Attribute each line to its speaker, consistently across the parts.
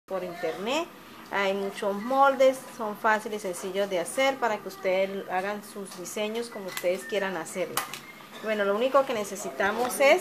Speaker 1: por internet. Hay muchos moldes, son fáciles y sencillos de hacer para que ustedes hagan sus diseños como ustedes quieran hacerlo. Bueno, lo único que necesitamos es,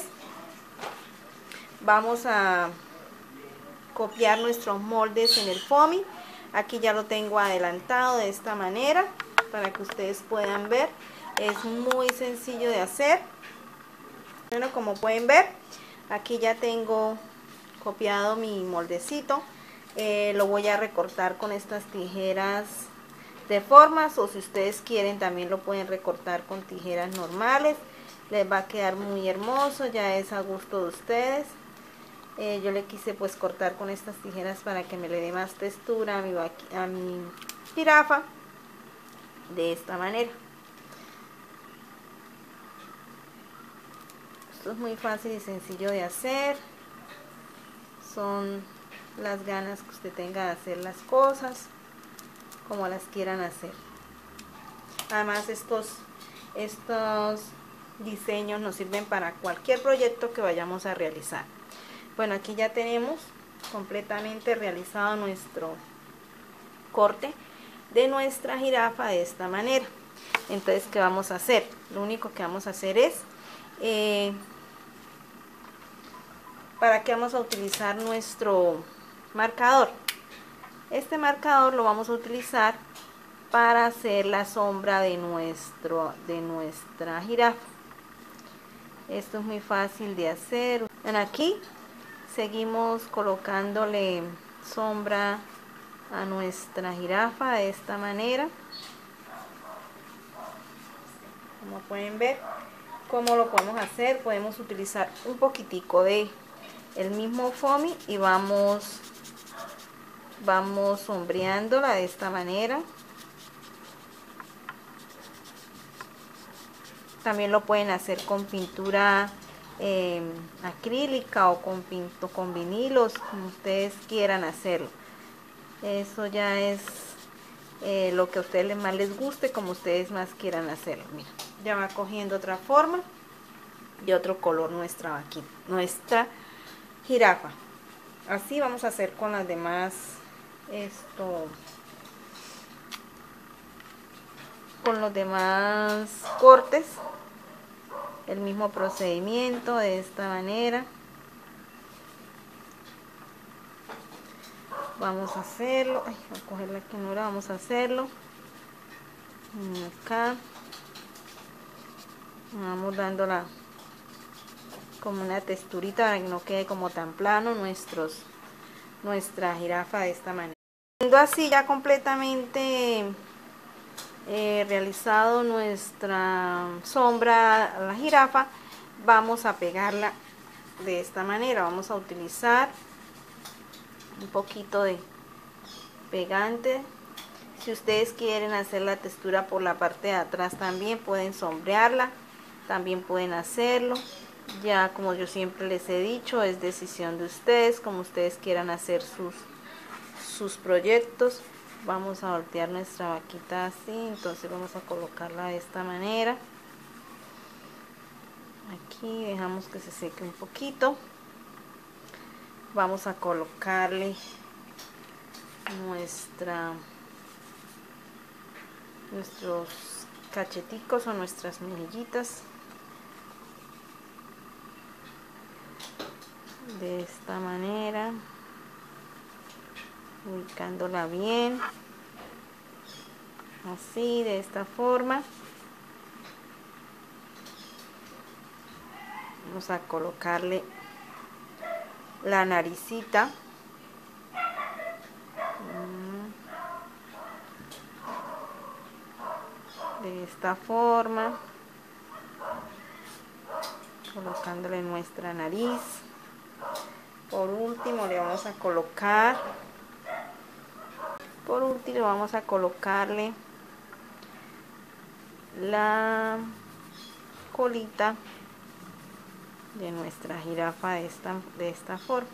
Speaker 1: vamos a copiar nuestros moldes en el foamy. Aquí ya lo tengo adelantado de esta manera para que ustedes puedan ver. Es muy sencillo de hacer. Bueno, como pueden ver, aquí ya tengo copiado mi moldecito. Lo voy a recortar con estas tijeras de formas, o si ustedes quieren también lo pueden recortar con tijeras normales. Les va a quedar muy hermoso, ya es a gusto de ustedes. Yo le quise pues cortar con estas tijeras para que me le dé más textura a mi jirafa, de esta manera. Esto es muy fácil y sencillo de hacer. Son las ganas que usted tenga de hacer las cosas como las quieran hacer. Además estos diseños nos sirven para cualquier proyecto que vayamos a realizar. Bueno, aquí ya tenemos completamente realizado nuestro corte de nuestra jirafa de esta manera. Entonces, ¿qué vamos a hacer? Lo único que vamos a hacer es ¿para qué vamos a utilizar nuestro marcador? Este marcador lo vamos a utilizar para hacer la sombra de nuestra jirafa. Esto es muy fácil de hacer. Bueno, aquí seguimos colocándole sombra a nuestra jirafa de esta manera. Como pueden ver, ¿cómo lo podemos hacer? Podemos utilizar un poquitico de el mismo foamy y vamos sombreándola de esta manera. También lo pueden hacer con pintura acrílica o con vinilos, como ustedes quieran hacerlo. Eso ya es lo que a ustedes más les guste, como ustedes más quieran hacerlo. Mira, ya va cogiendo otra forma y otro color nuestra jirafa. Así vamos a hacer con las demás, con los demás cortes. El mismo procedimiento de esta manera. Vamos a hacerlo. Ay, voy a coger la que no era. Vamos a hacerlo. Acá. Vamos dándola como una texturita para que no quede como tan plano nuestra jirafa de esta manera. Siendo así ya completamente realizado nuestra sombra a la jirafa, vamos a pegarla de esta manera. Vamos a utilizar un poquito de pegante. Si ustedes quieren hacer la textura por la parte de atrás, también pueden sombrearla, también pueden hacerlo. Ya, como yo siempre les he dicho, es decisión de ustedes, como ustedes quieran hacer sus proyectos. Vamos a voltear nuestra vaquita así, entonces vamos a colocarla de esta manera. Aquí dejamos que se seque un poquito. Vamos a colocarle nuestros cacheticos o nuestras mejillitas de esta manera, ubicándola bien, así, de esta forma. Vamos a colocarle la naricita. De esta forma, colocándole nuestra nariz. Por último le vamos a colocar, vamos a colocarle la colita de nuestra jirafa de esta forma.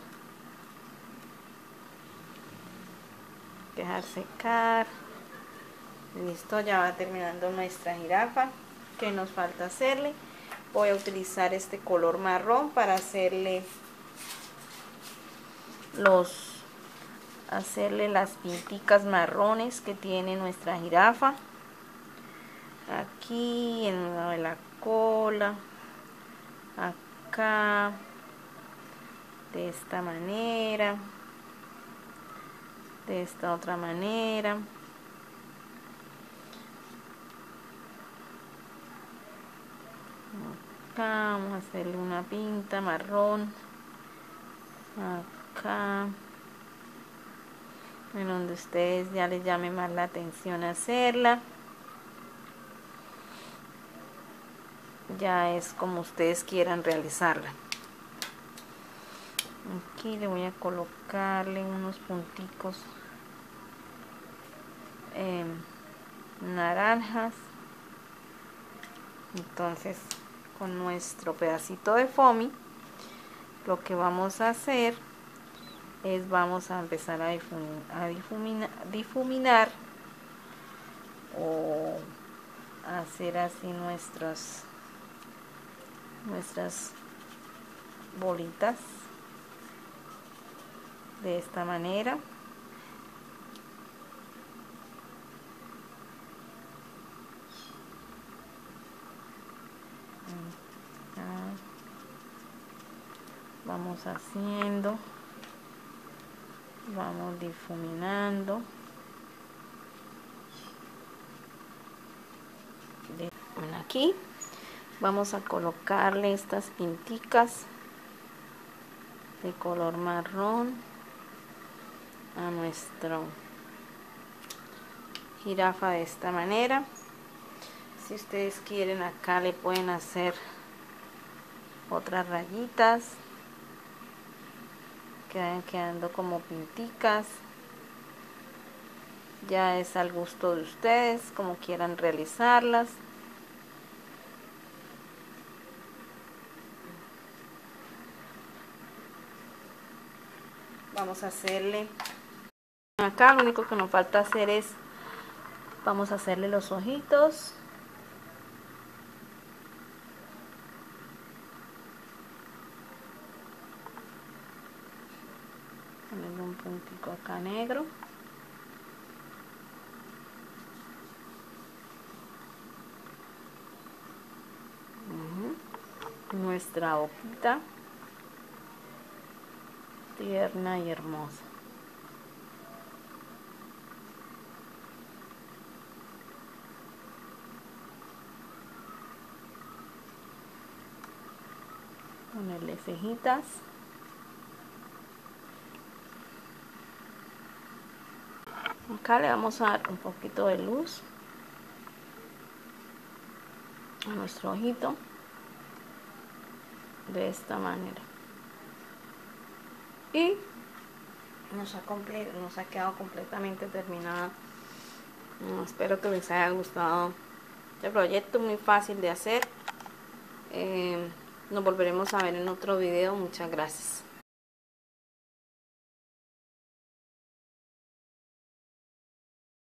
Speaker 1: Dejar secar. Listo, ya va terminando nuestra jirafa. ¿Qué nos falta hacerle? Voy a utilizar este color marrón para hacerle hacerle las pinticas marrones que tiene nuestra jirafa. Aquí en el lado de la cola, acá, de esta manera, de esta otra manera. Acá vamos a hacerle una pinta marrón, acá, en donde ustedes ya les llame más la atención hacerla. Ya es como ustedes quieran realizarla. Aquí le voy a colocarle unos punticos naranjas. Entonces, con nuestro pedacito de foamy, lo que vamos a hacer es vamos a empezar a difuminar o hacer así nuestras bolitas de esta manera. Vamos haciendo, vamos difuminando. Bueno, aquí vamos a colocarle estas pinticas de color marrón a nuestro jirafa de esta manera. Si ustedes quieren, acá le pueden hacer otras rayitas que vayan quedando como pinticas. Ya es al gusto de ustedes, como quieran realizarlas. Vamos a hacerle acá, lo único que nos falta hacer es, vamos a hacerle los ojitos. Ponerle un puntico acá negro. Nuestra boquita tierna y hermosa. Ponerle cejitas. Acá le vamos a dar un poquito de luz a nuestro ojito de esta manera. Y nos ha quedado completamente terminada. Espero que les haya gustado este proyecto, muy fácil de hacer. Nos volveremos a ver en otro video. Muchas gracias.